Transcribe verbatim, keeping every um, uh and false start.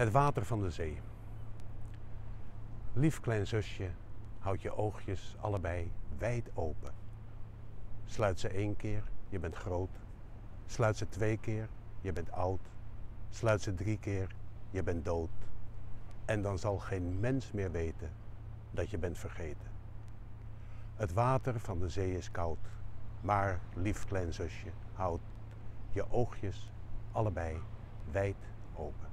Het water van de zee. Lief klein zusje, houd je oogjes allebei wijd open. Sluit ze één keer, je bent groot. Sluit ze twee keer, je bent oud. Sluit ze drie keer, je bent dood. En dan zal geen mens meer weten dat je bent vergeten. Het water van de zee is koud, maar lief klein zusje, houd je oogjes allebei wijd open.